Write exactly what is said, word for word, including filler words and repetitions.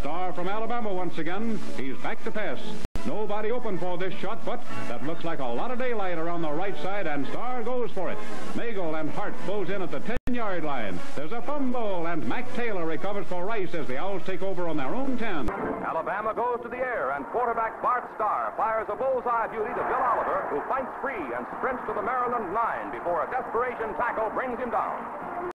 Starr from Alabama once again. He's back to pass. Nobody open for this shot, but that looks like a lot of daylight around the right side, and Starr goes for it. Magel and Hart close in at the ten-yard line. There's a fumble, and Mac Taylor recovers for Rice as the Owls take over on their own ten. Alabama goes to the air, and quarterback Bart Starr fires a bullseye beauty to Bill Oliver, who fights free and sprints to the Maryland line before a desperation tackle brings him down.